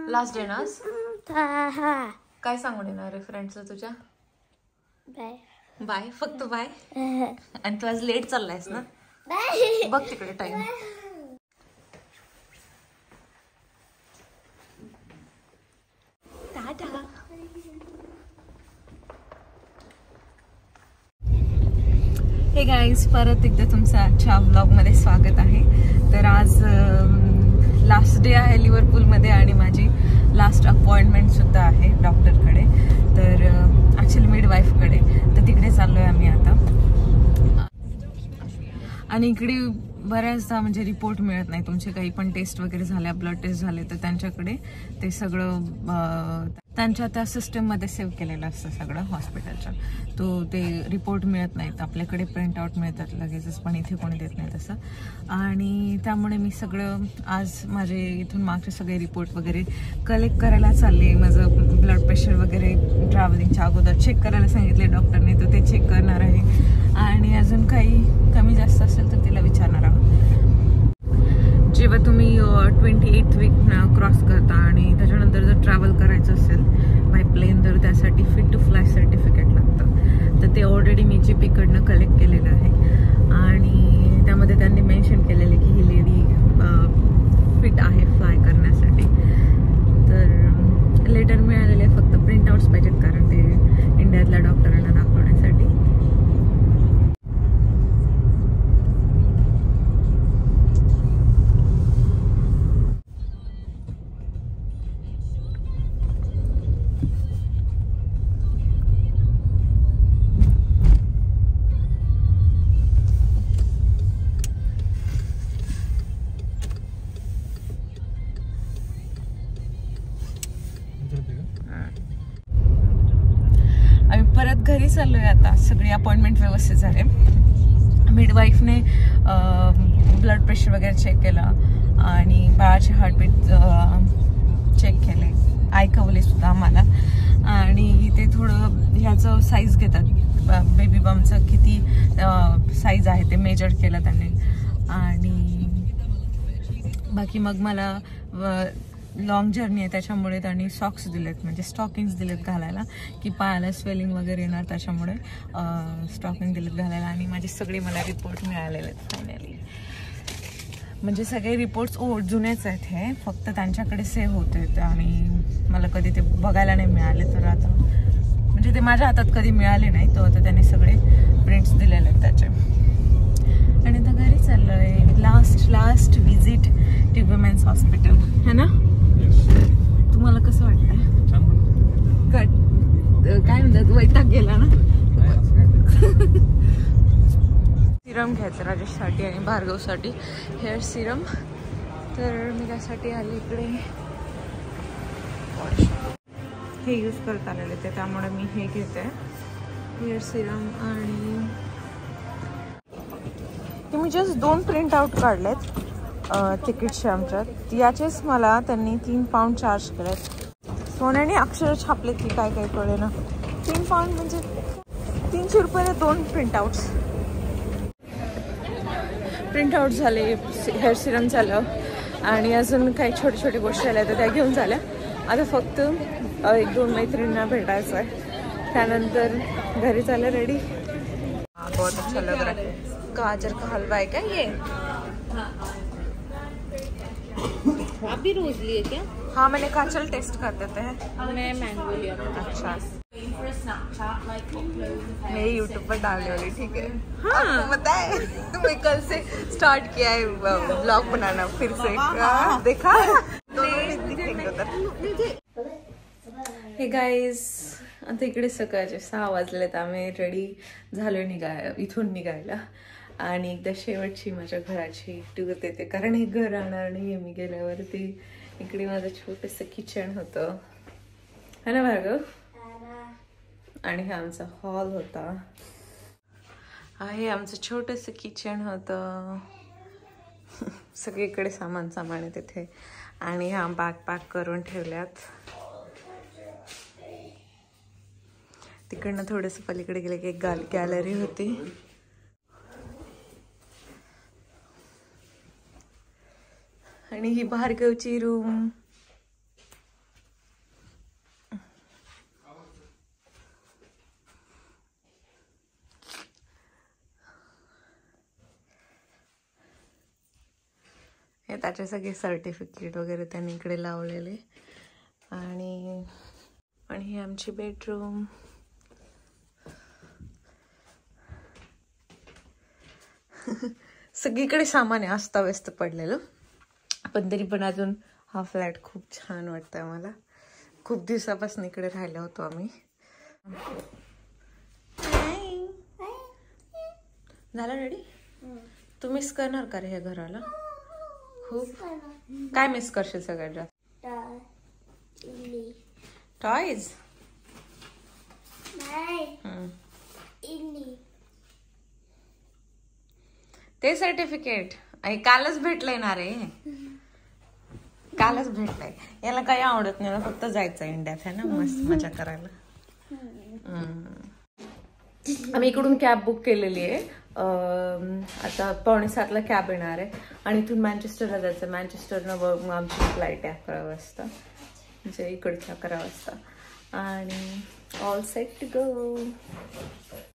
Last day ना आज? काय सांगून येणार आहे फ्रेंड्सला तुझ्या? बाय बाय, फक्त बाय. आणि तू आज लेट चाललायस ना? बघ तिकडे टाइम. टाटा. हे गाईज, परत एकदा तुमचं आजच्या ब्लॉगमध्ये स्वागत आहे. तर आज लास्ट डे आहे लिव्हरपूलमध्ये आणि माझी लास्ट अपॉइंटमेंट सुद्धा आहे डॉक्टरकडे. तर ॲक्च्युली मिडवाईफकडे. तर तिकडे चाललो आहे आम्ही आता. आणि इकडे बऱ्याचदा म्हणजे रिपोर्ट मिळत नाही. तुमचे काही पण टेस्ट वगैरे झाल्या, ब्लड टेस्ट झाले, तर त्यांच्याकडे ते सगळं त्यांच्या त्या सिस्टममध्ये सेव्ह केलेलं असतं सगळं हॉस्पिटलच्या. तो ते रिपोर्ट मिळत नाहीत. आपल्याकडे प्रिंट आउट मिळतात लगेचच, पण इथे कोणी देत नाही तसं. आणि त्यामुळे मी सगळं आज माझे इथून मागचे सगळे रिपोर्ट वगैरे कलेक्ट करायला चालले. माझं ब्लड प्रेशर वगैरे ट्रॅव्हलिंगच्या अगोदर चेक करायला सांगितले डॉक्टरने, तर ते चेक करणार आहे. आणि अजून काही कमी जास्त असेल तर तिला विचारणार आहोत. जेव्हा तुम्ही 28th वीक क्रॉस करता आणि त्याच्यानंतर जर ट्रॅव्हल करायचं असेल बाय प्लेन, तर त्यासाठी फिट टू फ्लाय सर्टिफिकेट लागतं. तर ते ऑलरेडी मी जीपीकडनं कलेक्ट केलेलं आहे. आणि त्यामध्ये त्यांनी मेन्शन केलेलं की ही लेडी फिट आहे फ्लाय करण्यासाठी. तर लेटर मिळालेले आहे, फक्त प्रिंटआउट्स पाहिजेत कारण ते इंडियातल्या डॉक्टरांना दाखवण्यासाठी. आम्ही परत घरी चाललोय आता. सगळी अपॉइंटमेंट व्यवस्थित झाले. मिडवाईफने ब्लड प्रेशर वगैरे चेक केलं आणि बाळाचे हार्टबीट चेक केले, ऐकवले सुद्धा आम्हाला. आणि ते थोडं ह्याचं साईज घेतात, बेबी बमचं किती साईज आहे ते मेजर केलं त्यांनी. आणि बाकी मग मला लॉंग जर्नी आहे त्याच्यामुळे त्यांनी सॉक्स दिलेत, म्हणजे स्टॉकिंग्स दिलेत घालायला, की पायाला स्वेलिंग वगैरे येणार त्याच्यामुळे स्टॉकिंग दिलेत घालायला. आणि माझे सगळे मला रिपोर्ट मिळालेले आहेत फायनली. म्हणजे सगळे रिपोर्ट्स जुनेच आहेत, हे फक्त त्यांच्याकडे सेव्ह होते आणि मला कधी ते बघायला नाही मिळाले. तर आता म्हणजे ते माझ्या हातात कधी मिळाले नाही, तर आता त्यांनी सगळे प्रिंट्स दिलेले आहेत त्याचे. आणि आता घरी चाललो आहे. Last visit to women's hospital है ना. तुम्हाला कसं वाटतंय? काय म्हणतात, वैताग गेला ना. सिरम घ्यायचं राजेशसाठी आणि भार्गवसाठी, हेअर सिरम. तर मी त्यासाठी आले इकडे. हे यूज करत आलेले ते, त्यामुळे मी हे घेते हेअर सिरम. आणि मी जस्ट 2 प्रिंट आउट काढलेत तिकीटचे आमच्यात. याचेच मला त्यांनी 3 पाऊंड चार्ज केलेत. सोन्याने अक्षर छापलेत की काय काय कळे ना. 3 पाऊंड म्हणजे 300 रुपये 2 प्रिंटआउट्स. प्रिंटआउट झाले, हेअर सिरम झालं आणि अजून काही छोटे छोटे गोष्टी आल्या तर त्या घेऊन झाल्या. आता फक्त 1-2 मैत्रिणींना भेटायचं आहे, त्यानंतर घरी चाललं रेडी. बहुत अच्छा लग रहा है. गाजर का हलवा है क्या ये? आप भी रोज लिए क्या? हाँ, मैंने कहा चल टेस्ट कर देते हैं. मैं मैंगो लिया. अच्छा, मैं यूट्यूब पर डालने वाली, ठीक है. हाँ, आपको पता है मैं कल से स्टार्ट किया है ब्लॉग बनाना फिर से. देखा हे गाईज, आता इकडे सकाळचे 6 वाजलेत. आम्ही रेडी झालो इथून निघायला. आणि एकदा शेवटची माझ्या घराची टूर देते, कारण हे घर राहणार नाही आहे मी गेल्यावरती. इकडे माझं छोटंसं किचन होतं है ना भार्गव. आणि हे आमचा हॉल होता. हे आमचं छोटंसं किचन होतं. सगळीकडे सामान आहे तिथे. आणि हा बॅग पॅक करून ठेवल्यात. तिकडनं थोडंसं पलीकडे गेलं की एक गॅलरी होती. आणि ही भार्गवची रूम. त्याचे सगळे सर्टिफिकेट वगैरे त्यांनी इकडे लावलेले. आणि ही आमची बेडरूम. सगळीकडे सामान आहे अस्ताव्यस्त पडलेलं, पण तरी पण अजून हा फ्लॅट खूप छान वाटतंय मला. खूप दिवसापासून इकडे राहिलो होतो आम्ही. झालं रेडी? तू मिस करणार का रे ह्या घराला खूप? काय मिस करशील सगळ्यात जास्त? टॉयज. ते सर्टिफिकेट कालच भेटलंय ना रे, कालच भेटलंय. याला काही आवडत नाही, फक्त जायचं इंडियात आहे ना, मस्त मजा करायला. आम्ही इकडून कॅब बुक केलेली आहे. आता 6:45ला कॅब येणार आहे आणि इथून मँचेस्टरला जायचं. मँचेस्टरनं आमची फ्लाईट आहे 11 वाजता, म्हणजे इकडच्या 11 वाजता. आणि ऑल सेट टू गो.